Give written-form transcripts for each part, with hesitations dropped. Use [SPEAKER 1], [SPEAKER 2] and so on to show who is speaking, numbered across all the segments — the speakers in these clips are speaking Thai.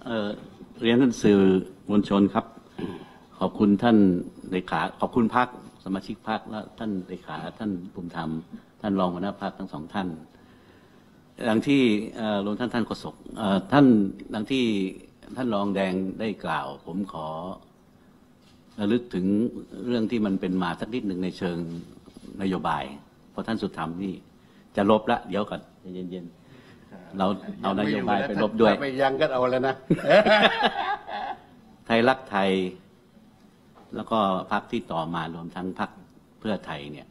[SPEAKER 1] เรียนท่านสื่อมวลชนครับขอบคุณท่านเลขาขอบคุณพรรคสมาชิกพรรคและท่านเลขาท่านภูมิธรรมท่านรองหัวหน้าพรรคทั้งสองท่านดังที่รวมท่านโฆษกท่านดังที่ท่านรองแดงได้กล่าวผมขอระลึกถึงเรื่องที่มันเป็นมาสักนิดหนึ่งในเชิงนโยบายเพราะท่านสุธรรมนี่จะลบละเดี๋ยวก่อนเย็นๆเราเอานโยบายไปลบด้วย
[SPEAKER 2] ไปยังก็เอาแล้วนะ
[SPEAKER 1] ไทยรักไทยแล้วก็พรรคที่ต่อมารวมทั้งพรรคเพื่อไทยเนี่ย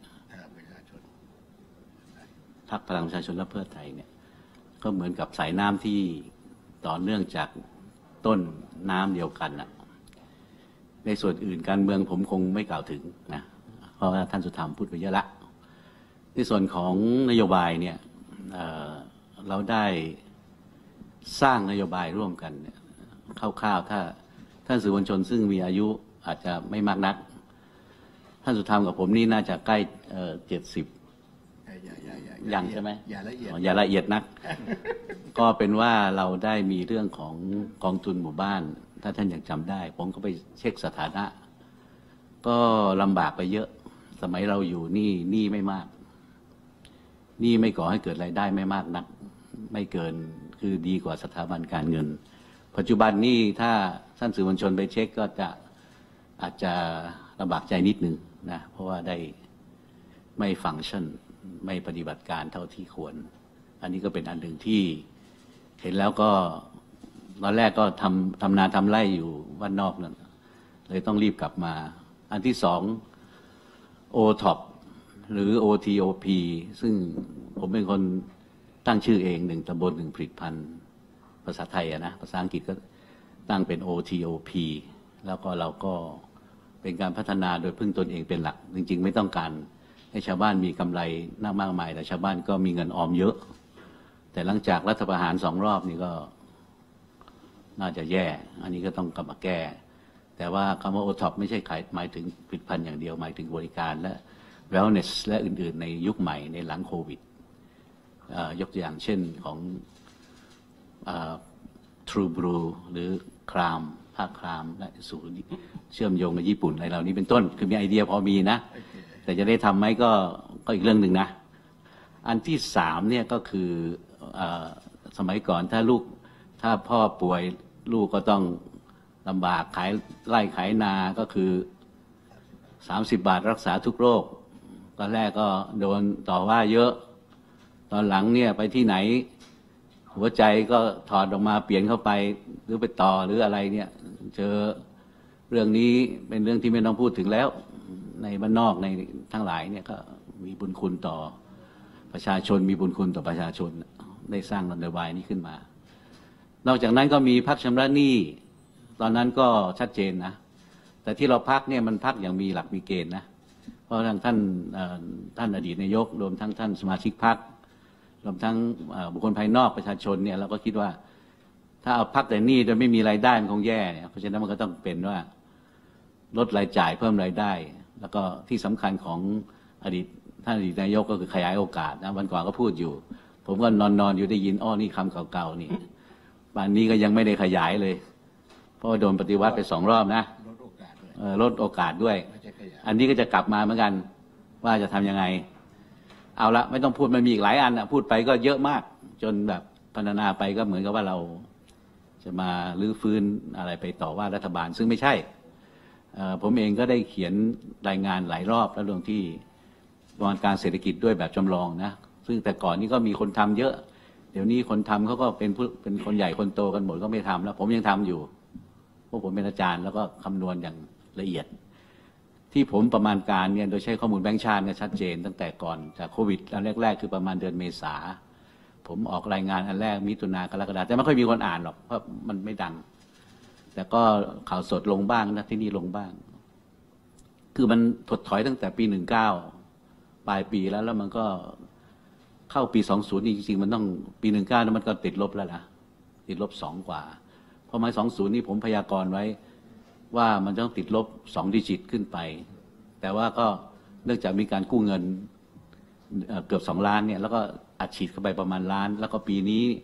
[SPEAKER 1] พรรคพลังประชาชนและเพื่อไทยเนี่ยก็เหมือนกับสายน้ำที่ต่อเนื่องจากต้นน้ำเดียวกันนะในส่วนอื่นการเมืองผมคงไม่กล่าวถึงนะเพราะว่าท่านสุธรรมพูดไปเยอะละในส่วนของนโยบายเนี่ยเราได้สร้างนโยบายร่วมกันคร่าวๆถ้าท่านสื่อมวลชนซึ่งมีอายุอาจจะไม่มากนักท่านสุธรรมกับผมนี่น่าจะใกล้70ยังใช่ไหมอย่าละเอียดนัก ก็เป็นว่าเราได้มีเรื่องของกองทุนหมู่บ้านถ้าท่านยังจำได้ผมก็ไปเช็คสถานะก็ลำบากไปเยอะสมัยเราอยู่นี่ไม่มากนี่ไม่ก่อให้เกิดรายได้ไม่มากนักไม่เกินคือดีกว่าสถาบันการเงินปัจจุบันนี้ถ้าท่านสื่อมวลชนไปเช็คก็จะอาจจะลำบากใจนิดนึงนะเพราะว่าได้ไม่ฟังก์ชันไม่ปฏิบัติการเท่าที่ควรอันนี้ก็เป็นอันหนึ่งที่เห็นแล้วก็ตอนแรกก็ทำนาทำไร่อยู่บ้านนอกนั่นเลยต้องรีบกลับมาอันที่สอง OTOP หรือ OTOP ซึ่งผมเป็นคนตั้งชื่อเอง1 ตำบล 1 ผลิตภัณฑ์ภาษาไทยนะภาษาอังกฤษก็ตั้งเป็น OTOP แล้วก็เราก็เป็นการพัฒนาโดยพึ่งตนเองเป็นหลักจริงๆไม่ต้องการให้ชาวบ้านมีกำไรน่ามากมายแต่ชาวบ้านก็มีเงินออมเยอะแต่หลังจากรัฐประหาร2 รอบนี่ก็น่าจะแย่อันนี้ก็ต้องกลับมาแก้แต่ว่าคำว่า OTOP ไม่ใช่หมายถึงผลิตภัณฑ์อย่างเดียวหมายถึงบริการและ Wellness และอื่นๆในยุคใหม่ในหลังโควิดยกตัวอย่างเช่นของTrue Blue หรือครามภาคครามและสู่เชื่อมโยงกับญี่ปุ่นอะไรเหล่านี้เป็นต้นคือมีไอเดียพอมีนะแต่จะได้ทำไหมก็อีกเรื่องหนึ่งนะอันที่3เนี่ยก็คือสมัยก่อนถ้าพ่อป่วยลูกก็ต้องลำบากขายไร่ขายนาก็คือ30 บาทรักษาทุกโรคตอนแรกก็โดนต่อว่าเยอะตอนหลังเนี่ยไปที่ไหนหัวใจก็ถอดออกมาเปลี่ยนเข้าไปหรือไปต่อหรืออะไรเนี่ยเจอเรื่องนี้เป็นเรื่องที่ไม่ต้องพูดถึงแล้วในบ้านนอกในทั้งหลายเนี่ยก็มีบุญคุณต่อประชาชนมีบุญคุณต่อประชาชนได้สร้างนโยบายนี้ขึ้นมานอกจากนั้นก็มีพักชำระหนี้ตอนนั้นก็ชัดเจนนะแต่ที่เราพักเนี่ยมันพักอย่างมีหลักมีเกณฑ์นะเพราะท่านอดีตนายกรวมทั้งท่านสมาชิกพรรครวมทั้งบุคคลภายนอกประชาชนเนี่ยเราก็คิดว่าถ้าเอาพักแต่หนี้โดยไม่มีรายได้มันคงแย่เนี่ยเพราะฉะนั้นมันก็ต้องเป็นว่าลดรายจ่ายเพิ่มรายได้แล้วก็ที่สำคัญของท่านอดีตนายกก็คือขยายโอกาสนะวันก่อนก็พูดอยู่ผมก็นอนอยู่ได้ยินนี่คำเก่าๆนี่ป่านนี้ก็ยังไม่ได้ขยายเลยเพราะโดนปฏิวัติไป2 รอบนะลดโอกาสด้วยอันนี้ก็จะกลับมาเหมือนกันว่าจะทำยังไงเอาละไม่ต้องพูดมันมีอีกหลายอันพูดไปก็เยอะมากจนแบบพรรณนาไปก็เหมือนกับว่าเราจะมาลื้อฟื้นอะไรไปต่อว่ารัฐบาลซึ่งไม่ใช่ผมเองก็ได้เขียนรายงานหลายรอบแล้วเรื่องที่ประมาณการเศรษฐกิจด้วยแบบจำลองนะซึ่งแต่ก่อนนี้ก็มีคนทำเยอะเดี๋ยวนี้คนทำเขาก็เป็นคนใหญ่คนโตกันหมดก็ไม่ทำแล้วผมยังทำอยู่เพราะผมเป็นอาจารย์แล้วก็คำนวณอย่างละเอียดที่ผมประมาณการเนี่ยโดยใช้ข้อมูลแบงก์ชาติเนี่ยชัดเจนตั้งแต่ก่อนจากโควิดอันแรกๆคือประมาณเดือนเมษาผมออกรายงานอันแรกมิถุนากรกฎาแต่ไม่ค่อยมีคนอ่านหรอกเพราะมันไม่ดังแต่ก็ข่าวสดลงบ้างนะที่นี่ลงบ้างคือมันถดถอยตั้งแต่ปี19ปลายปีแล้วมันก็เข้าปี20นี่จริงๆมันต้องปี19แล้วมันก็ติดลบแล้วนะติดลบ2 กว่าเพราะไม้20นี่ผมพยากรณ์ไว้ว่ามันต้องติดลบ2 ดิจิตขึ้นไปแต่ว่าก็เนื่องจากมีการกู้เงินเกือบ2 ล้านเนี่ยแล้วก็อัดฉีดเข้าไปประมาณ1 ล้านแล้วก็ปีนี้ท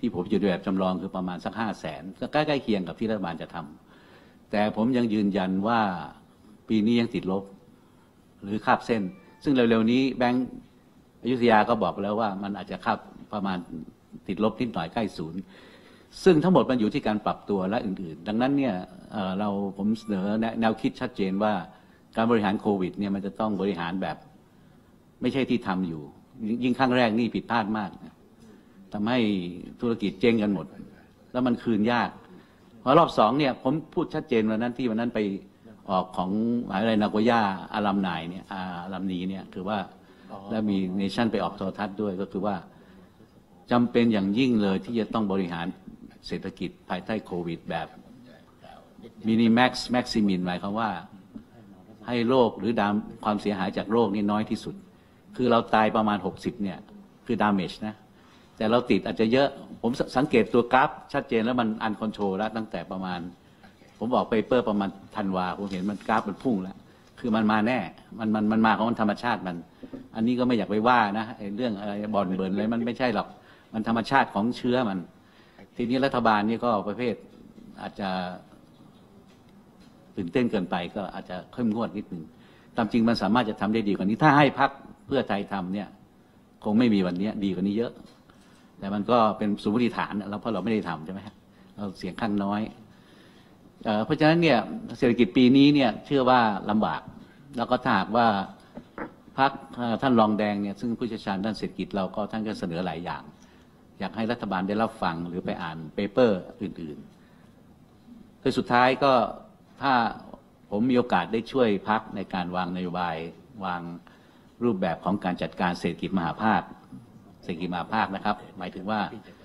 [SPEAKER 1] ที่ผมอยู่ในแบบจำลองคือประมาณสัก500,000ก็ใกล้ๆเคียงกับที่รัฐบาลจะทำแต่ผมยังยืนยันว่าปีนี้ยังติดลบหรือคาบเส้นซึ่งเร็วๆนี้แบงก์อยุธยาก็บอกแล้วว่ามันอาจจะคาบประมาณติดลบนิดหน่อยใกล้ศูนย์ซึ่งทั้งหมดมันอยู่ที่การปรับตัวและอื่นๆดังนั้นเนี่ยผมเสนอแนวคิดชัดเจนว่าการบริหารโควิดเนี่ยมันจะต้องบริหารแบบไม่ใช่ที่ทำอยู่ยิ่งครั้งแรกนี่ผิดพลาดมากทำให้ธุรกิจเจ๊งกันหมดแล้วมันคืนยากพอรอบสองเนี่ยผมพูดชัดเจนวันนั้นไปออกของมหาวิทยาลัยนาโกย่าอารัมไนเนี่ยอารัมนีเนี่ยคือว่าแล้วมีเนชั่นไปออกโทรทัศน์ด้วยก็คือว่าจำเป็นอย่างยิ่งเลยที่จะต้องบริหารเศรษฐกิจภายใต้โควิดแบบมินิแม็กซ์แม็กซิมินหมายความว่าให้โรคหรือความเสียหายจากโรคนี่น้อยที่สุดคือเราตายประมาณ60เนี่ยคือดาเมจนะแต่เราติดอาจจะเยอะผมสังเกตตัวกราฟชัดเจนแล้วมันอันคอนโทรลแล้วตั้งแต่ประมาณผมบอกเปเปอร์ประมาณธันวาผมเห็นมันกราฟมันพุ่งแล้วคือมันมาแน่มันมาของมันธรรมชาติมันอันนี้ก็ไม่อยากไปว่านะเรื่องอะไรบ่อนเบิร์นอะไรมันไม่ใช่หรอกมันธรรมชาติของเชื้อมันทีนี้รัฐบาลนี่ก็ประเภทอาจจะตื่นเต้นเกินไปก็อาจจะเข้มงวดนิดนึงตามจริงมันสามารถจะทำได้ดีกว่านี้ถ้าให้พรรคเพื่อไทยทำเนี่ยคงไม่มีวันนี้ดีกว่านี้เยอะแต่มันก็เป็นสมมติฐานแล้วเพราะเราไม่ได้ทำใช่ไหมเราเสียงข้างน้อยเพราะฉะนั้นเนี่ยเศรษฐกิจปีนี้เนี่ยเชื่อว่าลำบากแล้วก็ถ้าหากว่าพรรคท่านรองแดงเนี่ยซึ่งผู้เชี่ยวชาญด้านเศรษฐกิจเราก็ท่านก็เสนอหลายอย่างอยากให้รัฐบาลได้รับฟังหรือไปอ่านเปเปอร์อื่นๆโดยสุดท้ายก็ถ้าผมมีโอกาสได้ช่วยพรรคในการวางนโยบายวางรูปแบบของการจัดการเศรษฐกิจมหาภาคนะครับหมายถึงว่า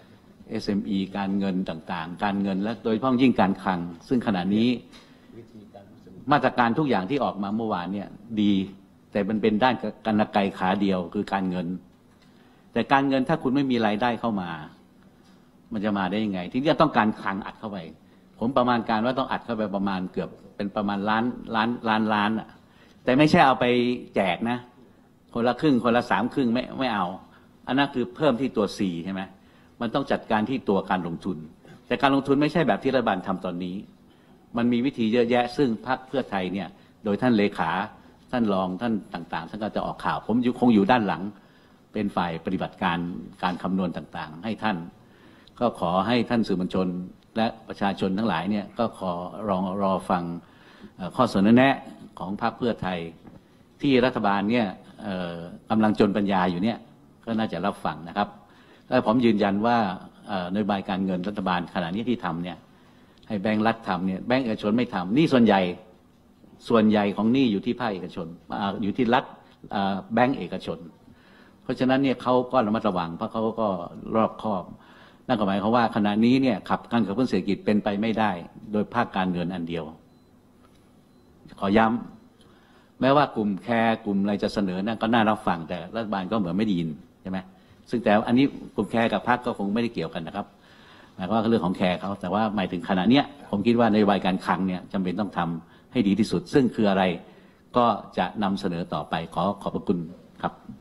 [SPEAKER 1] SME การเงินต่างๆการเงินและโดยเฉพาะยิ่งการคลังซึ่งขณะนี้มาตรการทุกอย่างที่ออกมาเมื่อวานเนี่ยดีแต่มันเป็นด้านกรรไกรขาเดียวคือการเงินแต่การเงินถ้าคุณไม่มีรายได้เข้ามามันจะมาได้ยังไงที่จะต้องการคลังอัดเข้าไปผมประมาณการว่าต้องอัดเข้าไปประมาณเกือบเป็นประมาณล้านอ่ะแต่ไม่ใช่เอาไปแจกนะคนละครึ่งคนละ3 ครึ่งไม่เอาอันนั้นคือเพิ่มที่ตัว C ใช่ไหมมันต้องจัดการที่ตัวการลงทุนแต่การลงทุนไม่ใช่แบบที่รัฐบาลทำตอนนี้มันมีวิธีเยอะแยะซึ่งพรรคเพื่อไทยเนี่ยโดยท่านเลขาท่านรองท่านต่างๆท่านก็จะออกข่าวผมคงอยู่ด้านหลังเป็นฝ่ายปฏิบัติการคำนวณต่างๆให้ท่านก็ขอให้ท่านสื่อมวลชนและประชาชนทั้งหลายเนี่ยก็ขอรอฟังข้อเสนอแนะของพรรคเพื่อไทยที่รัฐบาลเนี่ยกำลังจนปัญญาอยู่เนี่ยก็น่าจะรับฟังนะครับและผมยืนยันว่านโยบายการเงินรัฐบาลขณะนี้ที่ทำเนี่ยให้แบงก์รัฐทำเนี่ยแบงก์เอกชนไม่ทำนี่ส่วนใหญ่ของหนี้อยู่ที่ภาคเอกชนอยู่ที่รัฐแบงก์เอกชนเพราะฉะนั้นเนี่ยเขาก็ระมัดระวังเพราะเขาก็รอบคอบนั่นก็หมายความว่าขณะนี้เนี่ยการขับเคลื่อนเศรษฐกิจเป็นไปไม่ได้โดยภาคการเงินอันเดียวขอย้ำแม้ว่ากลุ่มแคร์กลุ่มอะไรจะเสนอนั่นก็น่ารับฟังแต่รัฐบาลก็เหมือนไม่ได้ยินใช่ไหมซึ่งแต่อันนี้กลุ่มแคร์กับพรรคก็คงไม่ได้เกี่ยวกันนะครับหมายความว่าเรื่องของแคร์เขาแต่ว่าหมายถึงขณะเนี้ยผมคิดว่านโยบายการคลังเนี่ยจำเป็นต้องทำให้ดีที่สุดซึ่งคืออะไรก็จะนำเสนอต่อไปขอบพระคุณครับ